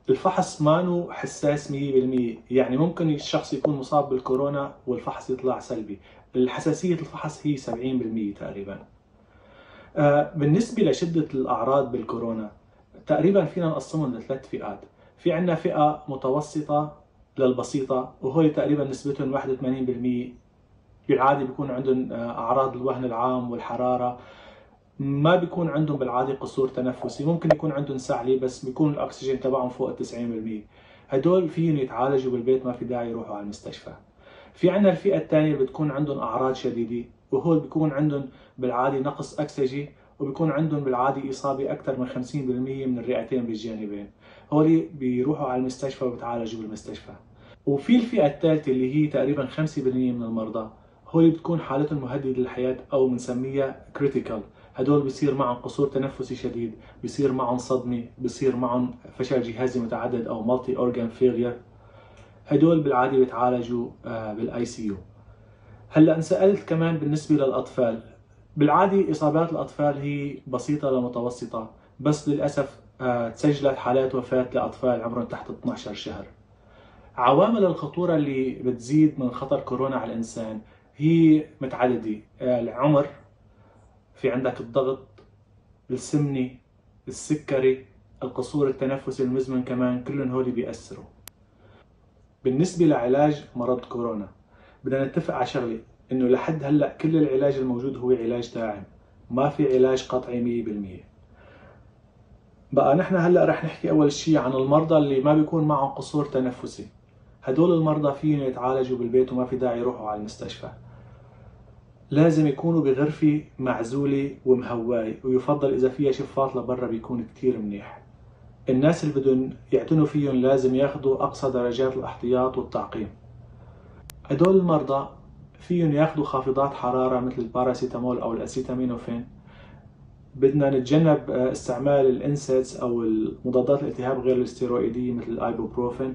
الفحص مانو حساس 100%، يعني ممكن الشخص يكون مصاب بالكورونا والفحص يطلع سلبي. الحساسية الفحص هي 70% تقريبا. بالنسبة لشدة الأعراض بالكورونا تقريبا فينا نقسمهم لثلاث فئات. في عندنا فئة متوسطة للبسيطة، وهول تقريبا نسبتهم 81%. بالعادة بيكون عندهم أعراض الوهن العام والحرارة، ما بيكون عندهم بالعادة قصور تنفسي، ممكن يكون عندهم سعلي بس بيكون الأكسجين تبعهم فوق 90%. هدول فيهم يتعالجوا بالبيت، ما في داعي يروحوا على المستشفى. في عندنا الفئة الثانية اللي بتكون عندهم أعراض شديدة، وهول بيكون عندهم بالعادة نقص أكسجي، وبيكون عندهم بالعادة إصابة أكثر من 50% من الرئتين بالجانبين. هولي بيروحوا على المستشفى وبتعالجوا بالمستشفى. وفي الفئة الثالثة اللي هي تقريبا 5% من المرضى، هولي بتكون حالتهم مهددة للحياة أو بنسميها كريتيكال. هدول بيصير معهم قصور تنفسي شديد، بيصير معهم صدمة، بيصير معهم فشل جهازي متعدد أو مالتي أورجان فيلير. هدول بالعادة بيتعالجوا بالاي سي يو. هلا انسألت كمان بالنسبة للأطفال، بالعادة إصابات الأطفال هي بسيطة لمتوسطة، بس للأسف تسجلت حالات وفاة لأطفال عمرهم تحت 12 شهر. عوامل الخطورة اللي بتزيد من خطر كورونا على الإنسان هي متعددة. العمر، في عندك الضغط، السمنة، السكري، القصور التنفسي المزمن، كمان كلهم هولي بيأثروا. بالنسبة لعلاج مرض كورونا بدنا نتفق على شغلة، انه لحد هلا كل العلاج الموجود هو علاج داعم، ما في علاج قطعي 100%. بقى نحن هلا رح نحكي اول شيء عن المرضى اللي ما بيكون معهم قصور تنفسي. هدول المرضى فيهم يتعالجوا بالبيت وما في داعي يروحوا على المستشفى. لازم يكونوا بغرفة معزولة ومهواية، ويفضل إذا فيها شفاط لبرا بيكون كتير منيح. الناس اللي بدهم يعتنوا فيهم لازم ياخذوا أقصى درجات الاحتياط والتعقيم. هدول المرضى فيهم ياخذوا خافضات حرارة مثل الباراسيتامول أو الأسيتامينوفين. بدنا نتجنب استعمال الانسيدز أو المضادات الالتهاب غير الستيروئيدية مثل الأيبوبروفين.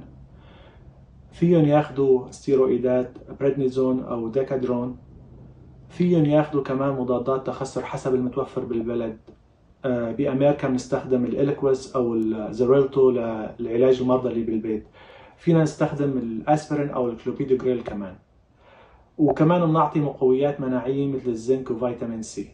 فيهم ياخذوا ستيروئيدات بريدنيزون أو ديكادرون. فيهم ياخذوا كمان مضادات تخثر حسب المتوفر بالبلد. بأمريكا بنستخدم الإليكويس أو الزريلتو للعلاج المرضى اللي بالبيت. فينا نستخدم الأسبرين أو الكلوبيدوغريل كمان. وكمان بنعطي مقويات مناعية مثل الزنك وفيتامين سي.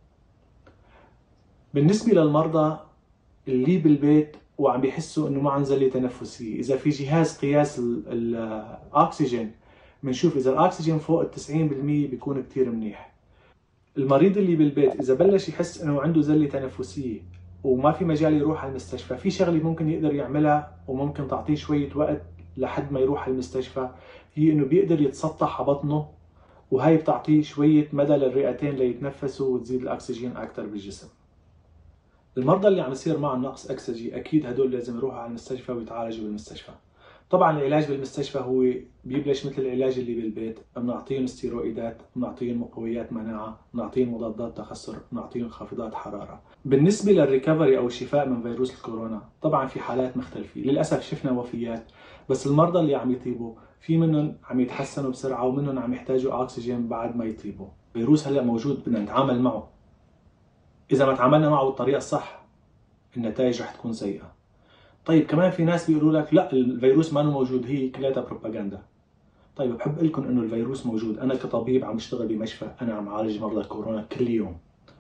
بالنسبة للمرضى اللي بالبيت وعم بيحسوا انه معهم زلة تنفسية، اذا في جهاز قياس الاكسجين بنشوف اذا الاكسجين فوق ال 90% بيكون كتير منيح. المريض اللي بالبيت اذا بلش يحس انه عنده زلة تنفسية وما في مجال يروح على المستشفى، في شغلة ممكن يقدر يعملها وممكن تعطيه شوية وقت لحد ما يروح على المستشفى، هي انه بيقدر يتسطح على بطنه، وهي بتعطيه شوية مدى للرئتين ليتنفسوا وتزيد الأكسجين أكثر بالجسم. المرضى اللي عم يصير معهم نقص أكسجي أكيد هدول لازم يروحوا على المستشفى ويتعالجوا بالمستشفى. طبعا العلاج بالمستشفى هو بيبلش مثل العلاج اللي بالبيت، بنعطيهم ستيروئيدات، بنعطيهم مقويات مناعة، بنعطيهم مضادات تخثر، بنعطيهم خافضات حرارة. بالنسبة للريكفري أو الشفاء من فيروس الكورونا طبعا في حالات مختلفة، للأسف شفنا وفيات، بس المرضى اللي عم يطيبوا في منهم عم يتحسنوا بسرعة ومنهم عم يحتاجوا أكسجين بعد ما يطيبوا. الفيروس هلأ موجود، بدنا نتعامل معه. إذا ما تعاملنا معه بالطريقة الصح النتائج رح تكون سيئة. طيب كمان في ناس بيقولوا لك لا الفيروس ما موجود، هي كلها بروباغندا. طيب بحب اقول لكم انه الفيروس موجود. انا كطبيب عم بشتغل بمشفى، انا عم عالج مرضى كورونا كل يوم.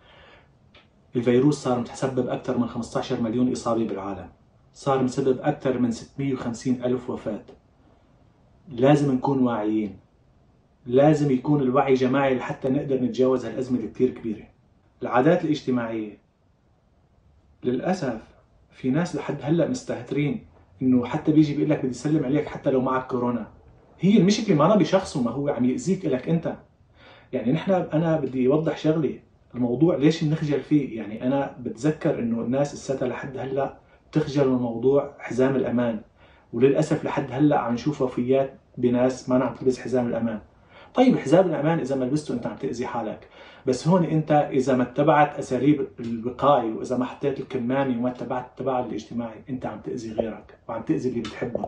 الفيروس صار متسبب اكثر من 15 مليون اصابه بالعالم، صار مسبب اكثر من 650 الف وفاه. لازم نكون واعيين، لازم يكون الوعي جماعي لحتى نقدر نتجاوز هالازمه الكثير كبيره. العادات الاجتماعيه للاسف في ناس لحد هلا مستهترين، انه حتى بيجي بيقول لك بدي اسلم عليك حتى لو معك كورونا. هي المشكله ما أنا بشخصه، ما هو عم يأذيك لك انت. يعني انا بدي اوضح شغله، الموضوع ليش بنخجل فيه؟ يعني انا بتذكر انه الناس الستة لحد هلا بتخجل من موضوع حزام الامان، وللاسف لحد هلا عم نشوف وفيات بناس ما عم تلبس حزام الامان. طيب حزام الامان اذا ما لبسته انت عم تاذي حالك، بس هون انت اذا ما اتبعت اساليب الوقايه، واذا ما حطيت الكمامه وما اتبعت التباعد الاجتماعي، انت عم تاذي غيرك وعم تاذي اللي بتحبهم.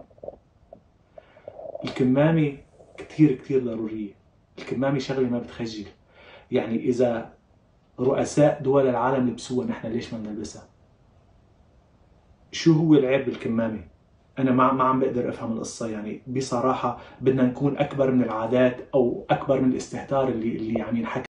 الكمامه كثير كثير ضروريه، الكمامه شغله ما بتخجل. يعني اذا رؤساء دول العالم لبسوها، نحن ليش ما بنلبسها؟ شو هو العيب بالكمامه؟ انا ما عم بقدر افهم القصه. يعني بصراحه بدنا نكون اكبر من العادات او اكبر من الاستهتار اللي يعني انحكى